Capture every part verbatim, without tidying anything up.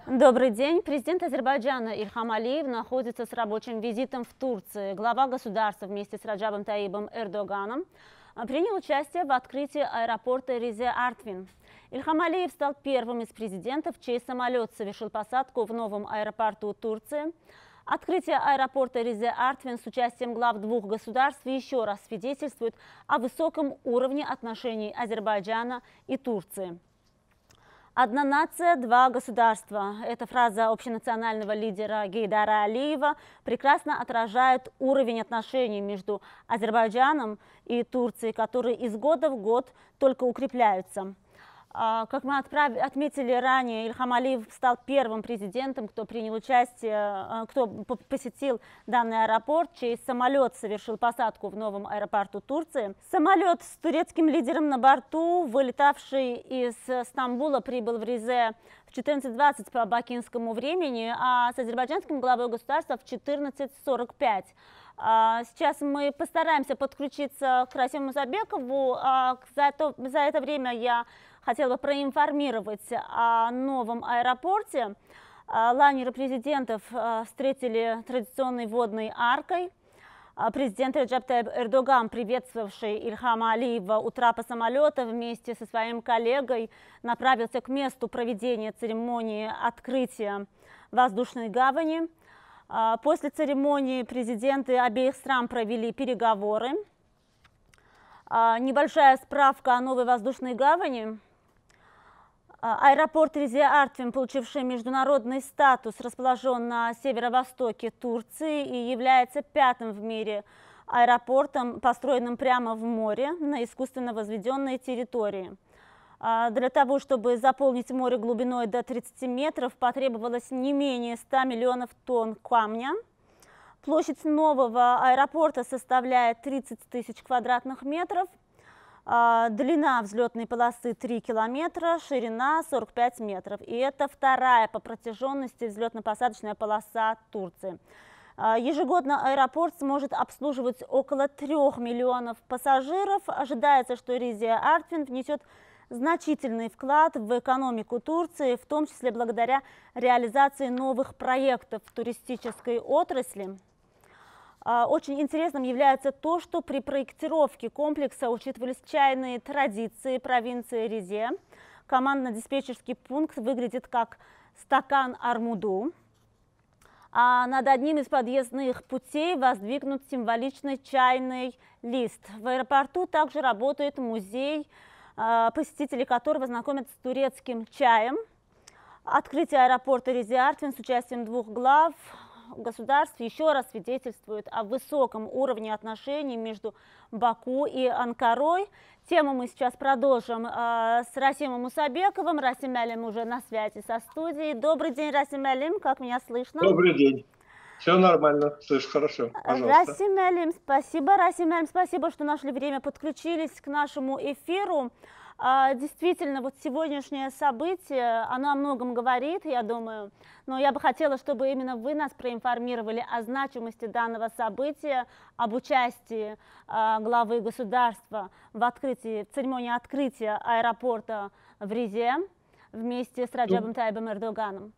Добрый день. Президент Азербайджана Ильхам Алиев находится с рабочим визитом в Турции. Глава государства вместе с Раджабом Таyyипом Эрдоганом принял участие в открытии аэропорта Ризе-Артвин. Ильхам Алиев стал первым из президентов, чей самолет совершил посадку в новом аэропорту Турции. Открытие аэропорта Ризе-Артвин с участием глав двух государств еще раз свидетельствует о высоком уровне отношений Азербайджана и Турции. «Одна нация, два государства». Эта фраза общенационального лидера Гейдара Алиева прекрасно отражает уровень отношений между Азербайджаном и Турцией, которые из года в год только укрепляются. Как мы отметили ранее, Ильхам Алиев стал первым президентом, кто принял участие, кто посетил данный аэропорт, чей самолет совершил посадку в новом аэропорту Турции. Самолет с турецким лидером на борту, вылетавший из Стамбула, прибыл в Ризе в четырнадцать двадцать по бакинскому времени, а с азербайджанским главой государства в четырнадцать сорок пять. Сейчас мы постараемся подключиться к Расиму Мусабекову. За это, за это время я хотела бы проинформировать о новом аэропорте. Лайнеры президентов встретили традиционной водной аркой. Президент Раджаб Таyyип Эрдоган, приветствовавший Ильхама Алиева у трапа самолета, вместе со своим коллегой направился к месту проведения церемонии открытия воздушной гавани. После церемонии президенты обеих стран провели переговоры. Небольшая справка о новой воздушной гавани. Аэропорт Ризе-Артвин, получивший международный статус, расположен на северо-востоке Турции и является пятым в мире аэропортом, построенным прямо в море на искусственно возведенной территории. Для того, чтобы заполнить море глубиной до тридцати метров, потребовалось не менее ста миллионов тонн камня. Площадь нового аэропорта составляет тридцать тысяч квадратных метров. Длина взлетной полосы три километра, ширина сорок пять метров. И это вторая по протяженности взлетно-посадочная полоса Турции. Ежегодно аэропорт сможет обслуживать около трёх миллионов пассажиров. Ожидается, что Ризе-Артвин внесет значительный вклад в экономику Турции, в том числе благодаря реализации новых проектов в туристической отрасли. Очень интересным является то, что при проектировке комплекса учитывались чайные традиции провинции Ризе. Командно-диспетчерский пункт выглядит как стакан Армуду, а над одним из подъездных путей воздвигнут символичный чайный лист. В аэропорту также работает музей, посетители которого знакомятся с турецким чаем. Открытие аэропорта Ризе-Артвин с участием двух глав государств еще раз свидетельствует о высоком уровне отношений между Баку и Анкарой. Тему мы сейчас продолжим э, с Расимом Мусабековым. Расим Алим уже на связи со студией. Добрый день, Расим Алим, как меня слышно? Добрый день. Все нормально, слышу хорошо. Пожалуйста. Расим Алим, спасибо. Расим Алим, спасибо, что нашли время, подключились к нашему эфиру. Действительно, вот сегодняшнее событие, оно о многом говорит, я думаю, но я бы хотела, чтобы именно вы нас проинформировали о значимости данного события, об участии главы государства в открытии, в церемонии открытия аэропорта в Ризе вместе с Раджабом Таyyипом Эрдоганом.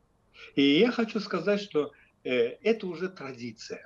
И я хочу сказать, что э, это уже традиция.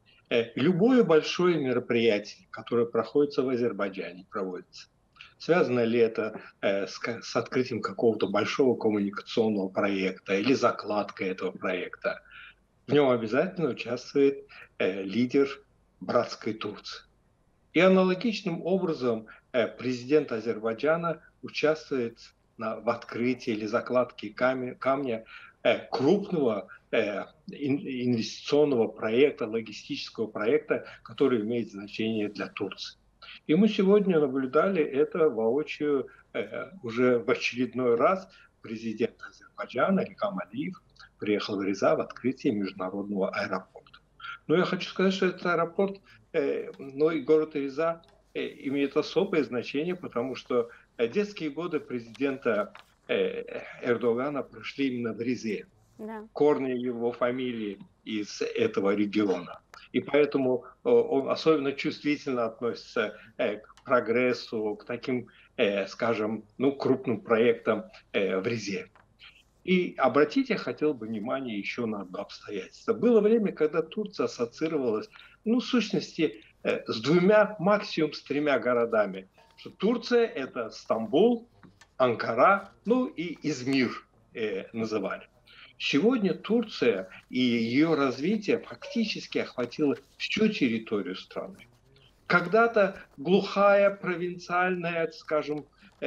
Э, любое большое мероприятие, которое проходится в Азербайджане, проводится. Связано ли это э, с, с открытием какого-то большого коммуникационного проекта или закладкой этого проекта, в нем обязательно участвует э, лидер братской Турции. И аналогичным образом э, президент Азербайджана участвует на, в открытии или закладке камня, камня э, крупного э, инвестиционного проекта, логистического проекта, который имеет значение для Турции. И мы сегодня наблюдали это воочию э, уже в очередной раз. Президент Азербайджана Ильхам Алиев приехал в Риза в открытие международного аэропорта. Но я хочу сказать, что этот аэропорт, э, ну и город Риза э, имеет особое значение, потому что детские годы президента э, Эрдогана прошли именно в Ризе. Да. Корни его фамилии из этого региона. И поэтому он особенно чувствительно относится к прогрессу, к таким, скажем, ну, крупным проектам в Ризе. И обратить я хотел бы внимание еще на одно обстоятельство. Было время, когда Турция ассоциировалась, ну, в сущности, э, с двумя, максимум с тремя городами. Что Турция – это Стамбул, Анкара, ну и Измир э, называли. Сегодня Турция и ее развитие фактически охватило всю территорию страны. Когда-то глухая, провинциальная, скажем,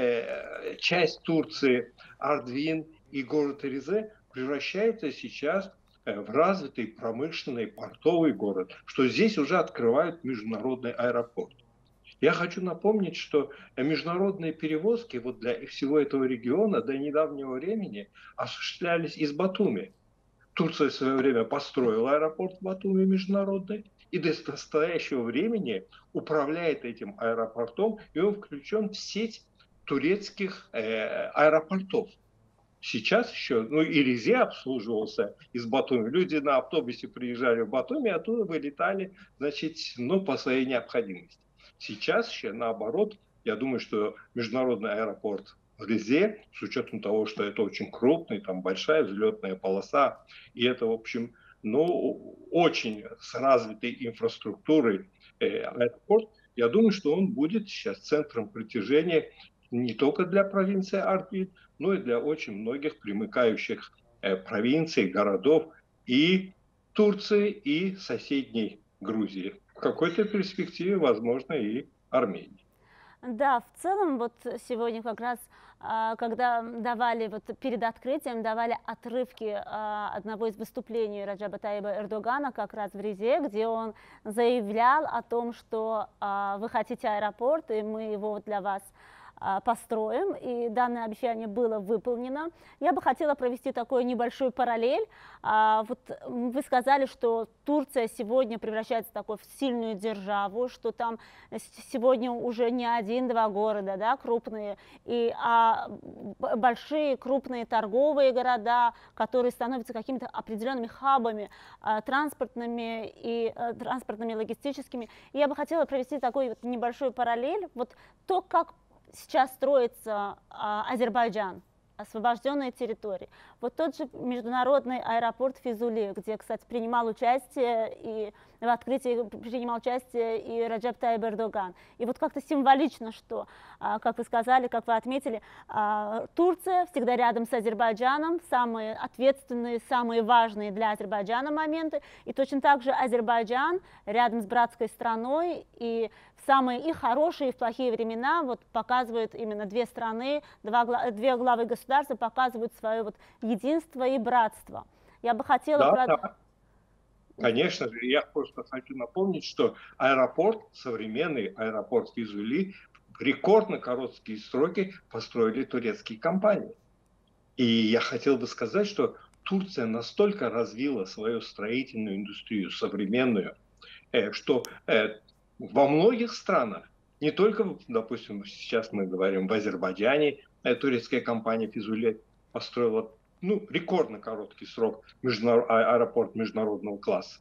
э, часть Турции, Ардвин и город Ризе, превращается сейчас э, в развитый промышленный портовый город, что здесь уже открывают международный аэропорт. Я хочу напомнить, что международные перевозки вот для всего этого региона до недавнего времени осуществлялись из Батуми. Турция в свое время построила аэропорт в Батуми международный, и до настоящего времени управляет этим аэропортом, и он включен в сеть турецких э, аэропортов. Сейчас еще, ну и Ризе обслуживался из Батуми. Люди на автобусе приезжали в Батуми, оттуда вылетали, значит, ну, по своей необходимости. Сейчас еще наоборот, я думаю, что международный аэропорт в Ризе, с учетом того, что это очень крупный, там большая взлетная полоса, и это, в общем, ну, очень с развитой инфраструктурой э, аэропорт, я думаю, что он будет сейчас центром притяжения не только для провинции Ардбиль, но и для очень многих примыкающих э, провинций, городов и Турции, и соседней Грузии. В какой-то перспективе, возможно, и Армении. Да, в целом, вот сегодня как раз, а, когда давали, вот перед открытием, давали отрывки а, одного из выступлений Раджаба Таyyиба Эрдогана как раз в Ризе, где он заявлял о том, что а, вы хотите аэропорт, и мы его для вас а, построим, и данное обещание было выполнено. Я бы хотела провести такой небольшой параллель. А, вот вы сказали, что Турция сегодня превращается в такую сильную державу, что там сегодня уже не один-два города, да, крупные, и, а большие крупные торговые города, которые становятся какими-то определенными хабами а, транспортными и а, транспортными, логистическими. И я бы хотела провести такой вот небольшой параллель. Вот то, как сейчас строится а, Азербайджан, освобожденные территории. Вот тот же международный аэропорт Физули, где, кстати, принимал участие и в открытии принимал участие и Раджаб Таyyип Эрдоган. И вот как-то символично, что, а, как вы сказали, как вы отметили, а, Турция всегда рядом с Азербайджаном, самые ответственные, самые важные для Азербайджана моменты, и точно так же Азербайджан рядом с братской страной, и в самые и хорошие, и в плохие времена вот показывают именно две страны, два, две главы государства показывают свое вот единство и братство. Я бы хотела... Да, про... да. Конечно же, я просто хочу напомнить, что аэропорт, современный аэропорт Физули, в рекордно короткие сроки построили турецкие компании. И я хотел бы сказать, что Турция настолько развила свою строительную индустрию, современную, что во многих странах, не только, допустим, сейчас мы говорим в Азербайджане, турецкая компания Физули построила ну, рекордно короткий срок международ... аэропорт международного класса.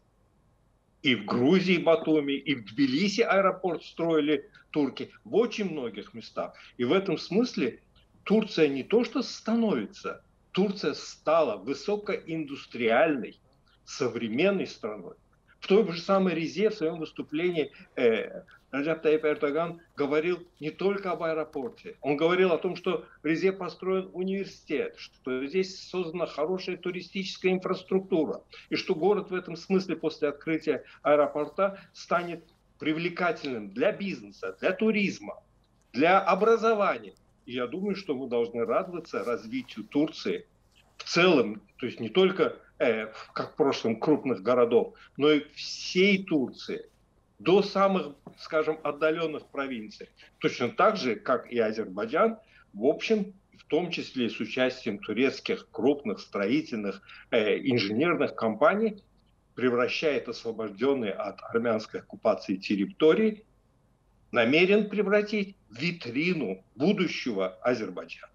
И в Грузии Батуми, и в Тбилиси аэропорт строили турки, в очень многих местах. И в этом смысле Турция не то что становится, Турция стала высокоиндустриальной, современной страной. В той же самой Ризе в своем выступлении э, Раджаб Таyyип Эрдоган говорил не только об аэропорте. Он говорил о том, что в Ризе построен университет, что здесь создана хорошая туристическая инфраструктура, и что город в этом смысле после открытия аэропорта станет привлекательным для бизнеса, для туризма, для образования. И я думаю, что мы должны радоваться развитию Турции в целом, то есть не только э, как в прошлом крупных городов, но и всей Турции, до самых, скажем, отдаленных провинций. Точно так же, как и Азербайджан, в общем, в том числе с участием турецких крупных строительных э, инженерных компаний, превращает освобожденные от армянской оккупации территории, намерен превратить в витрину будущего Азербайджана.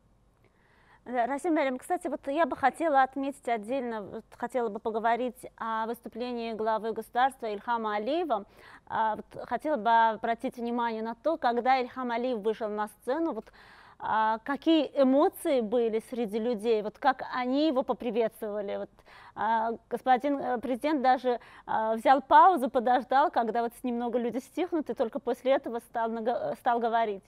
Расим Мэрим, кстати, вот я бы хотела отметить отдельно, вот хотела бы поговорить о выступлении главы государства Ильхама Алиева. Вот хотела бы обратить внимание на то, когда Ильхам Алиев вышел на сцену, вот А, какие эмоции были среди людей, вот как они его поприветствовали? Вот, а, господин э, президент даже а, взял паузу, подождал, когда вот немного люди стихнут, и только после этого стал, нага- стал говорить.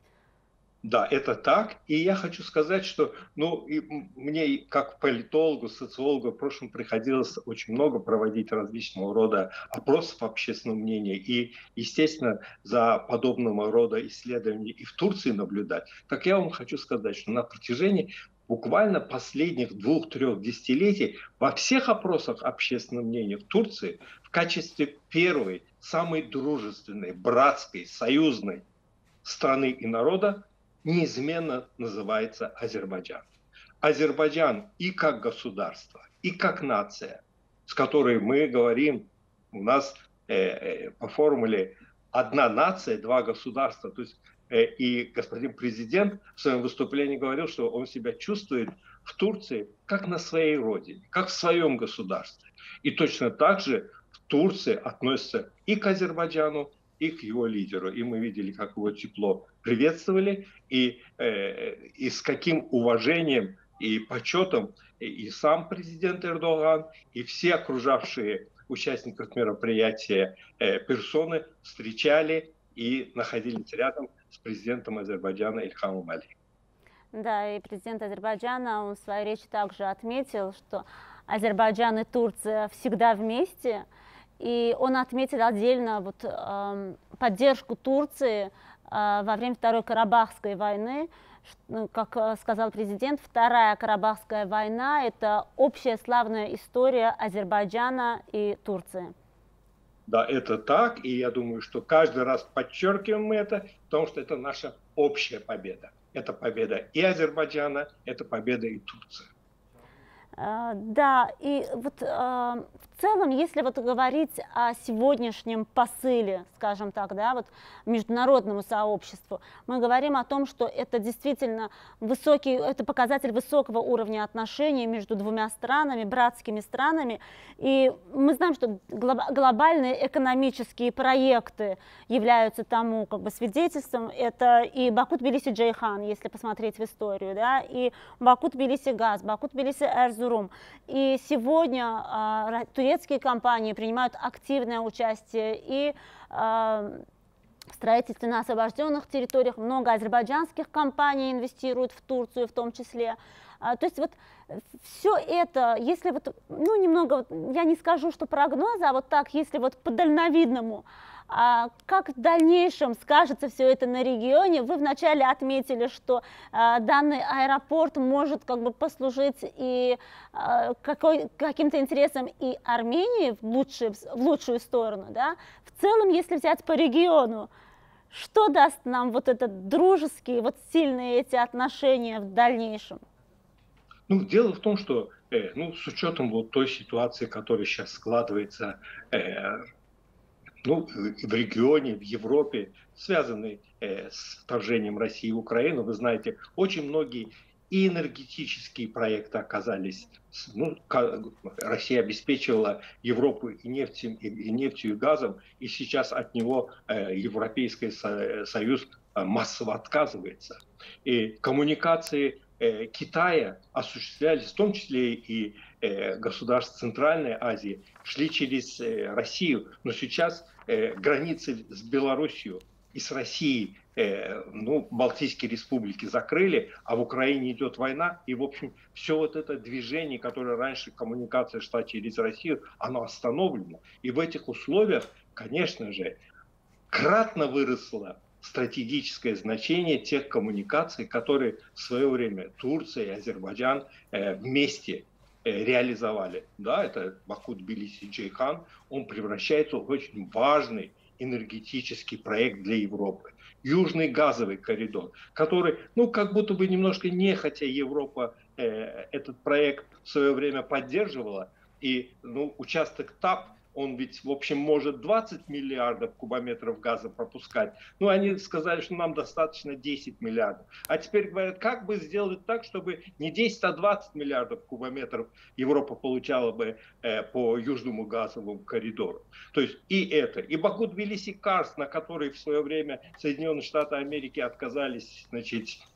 Да, это так. И я хочу сказать, что ну, и м- мне и как политологу, социологу в прошлом приходилось очень много проводить различного рода опросов общественного мнения. И, естественно, за подобного рода исследованиями и в Турции наблюдать. Так я вам хочу сказать, что на протяжении буквально последних двух-трех десятилетий во всех опросах общественного мнения в Турции в качестве первой, самой дружественной, братской, союзной страны и народа неизменно называется Азербайджан. Азербайджан и как государство, и как нация, с которой мы говорим, у нас э, э, по формуле одна нация, два государства. То есть э, и господин президент в своем выступлении говорил, что он себя чувствует в Турции как на своей родине, как в своем государстве. И точно так же в Турции относятся и к Азербайджану, и к его лидеру. И мы видели, как его тепло приветствовали, и, э, и с каким уважением и почетом и сам президент Эрдоган, и все окружавшие участников мероприятия э, персоны встречали и находились рядом с президентом Азербайджана Ильхамом Алиевым. Да, и президент Азербайджана, он в своей речи также отметил, что Азербайджан и Турция всегда вместе, и он отметил отдельно вот, эм, поддержку Турции э, во время Второй Карабахской войны. Ш- ну, Как э, сказал президент, Вторая Карабахская война – это общая славная история Азербайджана и Турции. Да, это так, и я думаю, что каждый раз подчеркиваем это, потому что это наша общая победа. Это победа и Азербайджана, это победа и Турции. Э, Да, и вот э, в целом, если вот говорить о сегодняшнем посыле, скажем так, да, вот международному сообществу, мы говорим о том, что это действительно высокий, это показатель высокого уровня отношений между двумя странами, братскими странами, и мы знаем, что глоб- глобальные экономические проекты являются тому как бы свидетельством, это и Баку-Тбилиси-Джейхан, если посмотреть в историю, да, и Баку-Тбилиси-Газ, Баку-Тбилиси-Эрзурум. И сегодня а, турецкие компании принимают активное участие и а, в строительстве на освобожденных территориях. Много азербайджанских компаний инвестируют в Турцию в том числе. А, то есть вот все это, если вот, ну немного, вот, я не скажу, что прогнозы, а вот так, если вот по-дальновидному, а как в дальнейшем скажется все это на регионе? Вы вначале отметили, что а, данный аэропорт может как бы послужить и а, какой, каким-то интересам и Армении в лучшую, в лучшую сторону. Да? В целом, если взять по региону, что даст нам вот этот дружеские, вот сильные эти отношения в дальнейшем? Ну, дело в том, что э, ну, с учетом вот той ситуации, которая сейчас складывается э, ну, в регионе, в Европе, связанный э, с вторжением России в Украину. Вы знаете, очень многие и энергетические проекты оказались, ну, Россия обеспечивала Европу и нефтью, и нефтью, и газом, и сейчас от него э, Европейский Союз массово отказывается. И коммуникации э, Китая осуществлялись, в том числе и э, государств Центральной Азии, шли через э, Россию, но сейчас э, границы с Белоруссией и с Россией, э, ну, Балтийские республики закрыли, а в Украине идет война, и, в общем, все вот это движение, которое раньше коммуникация шла через Россию, оно остановлено. И в этих условиях, конечно же, кратно выросло стратегическое значение тех коммуникаций, которые в свое время Турция и Азербайджан э, вместе э, реализовали. Да, это Баку-Тбилиси-Джейхан, он превращается в очень важный энергетический проект для Европы. Южный газовый коридор, который, ну, как будто бы немножко нехотя Европа э, этот проект в свое время поддерживала, и, ну, участок ТАП, он ведь, в общем, может двадцать миллиардов кубометров газа пропускать. Ну, они сказали, что нам достаточно десять миллиардов. А теперь говорят, как бы сделать так, чтобы не десять, а двадцать миллиардов кубометров Европа получала бы э, по южному газовому коридору. То есть и это, и Баку-Тбилиси-Карс, на который в свое время Соединенные Штаты Америки отказались, значит,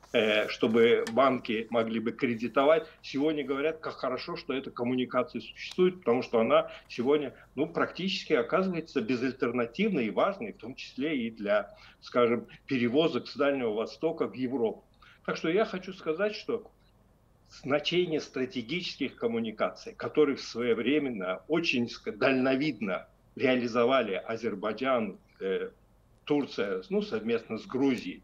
чтобы банки могли бы кредитовать. Сегодня говорят, как хорошо, что эта коммуникация существует, потому что она сегодня ну, практически оказывается безальтернативной и важной, в том числе и для, скажем, перевозок с Дальнего Востока в Европу. Так что я хочу сказать, что значение стратегических коммуникаций, которые своевременно, очень дальновидно реализовали Азербайджан, э, Турция, ну, совместно с Грузией,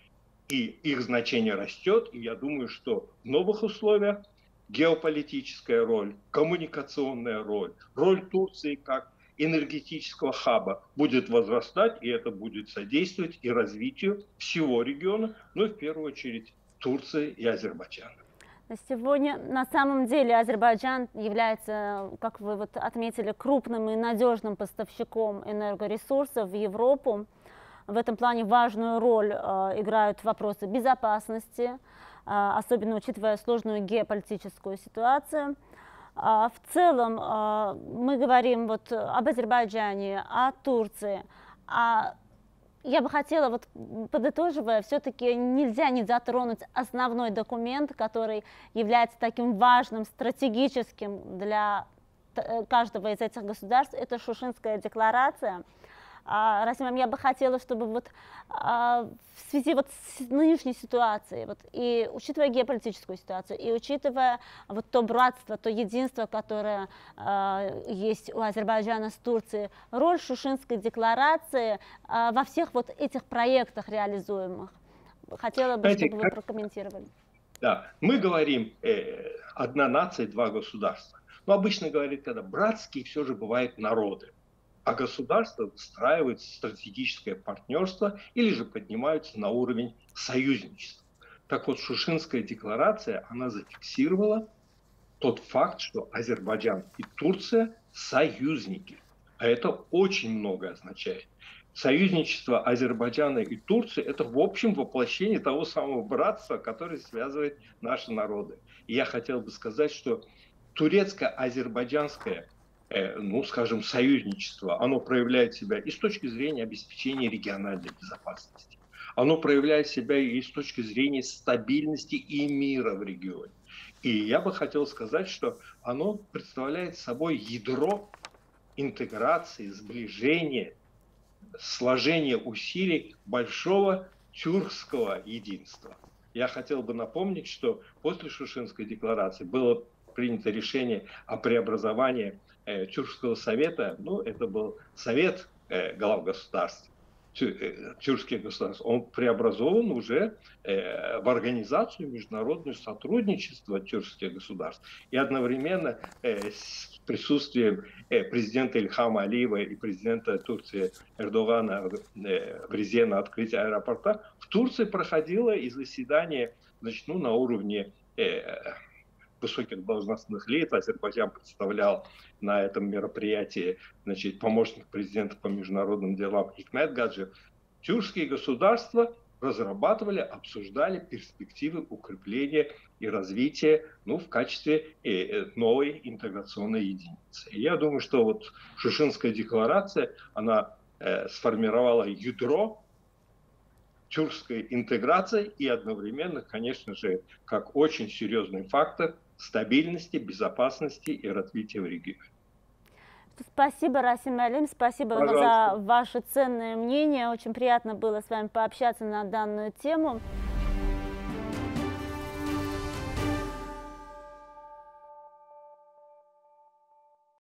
и их значение растет, и я думаю, что в новых условиях геополитическая роль, коммуникационная роль, роль Турции как энергетического хаба будет возрастать, и это будет содействовать и развитию всего региона, ну и в первую очередь Турции и Азербайджана. Сегодня на самом деле Азербайджан является, как вы вот отметили, крупным и надежным поставщиком энергоресурсов в Европу. В этом плане важную роль э, играют вопросы безопасности, э, особенно учитывая сложную геополитическую ситуацию. Э, в целом э, мы говорим вот об Азербайджане, о Турции. А я бы хотела, вот, подытоживая, все-таки нельзя не затронуть основной документ, который является таким важным, стратегическим для каждого из этих государств. Это Шушинская декларация. А, Расим, я бы хотела, чтобы вот, а, в связи вот с нынешней ситуацией, вот, и учитывая геополитическую ситуацию, и учитывая вот то братство, то единство, которое а, есть у Азербайджана с Турцией, роль Шушинской декларации а, во всех вот этих проектах реализуемых, хотела бы, Знаете, чтобы вы прокомментировали. Да, мы говорим э, одна нация, два государства. Но обычно говорят, когда братские все же бывают народы. А государства выстраивают стратегическое партнерство или же поднимаются на уровень союзничества. Так вот, Шушинская декларация, она зафиксировала тот факт, что Азербайджан и Турция союзники. А это очень много означает. Союзничество Азербайджана и Турции – это в общем воплощение того самого братства, которое связывает наши народы. И я хотел бы сказать, что турецко-азербайджанское ну, скажем, союзничество, оно проявляет себя и с точки зрения обеспечения региональной безопасности. Оно проявляет себя и с точки зрения стабильности и мира в регионе. И я бы хотел сказать, что оно представляет собой ядро интеграции, сближения, сложения усилий большого тюркского единства. Я хотел бы напомнить, что после Шушинской декларации было принято решение о преобразовании э, Тюркского совета. Ну, это был совет э, глав государств, тю, э, тюркских государств. Он преобразован уже э, в организацию международного сотрудничества тюркских государств. И одновременно э, с присутствием э, президента Ильхама Алиева и президента Турции Эрдогана э, в Ризе на открытии аэропорта в Турции проходило и заседание, значит, ну, на уровне э, высоких должностных лиц. Азербайджан представлял на этом мероприятии, значит, помощник президента по международным делам Хикмет Гаджи. Тюркские государства разрабатывали, обсуждали перспективы укрепления и развития, ну, в качестве э, новой интеграционной единицы. И я думаю, что вот Шушинская декларация, она э, сформировала ядро тюркской интеграции и одновременно, конечно же, как очень серьезный фактор стабильности, безопасности и развития в регионе. Спасибо, Расим Алим, спасибо Пожалуйста. за ваше ценное мнение. Очень приятно было с вами пообщаться на данную тему.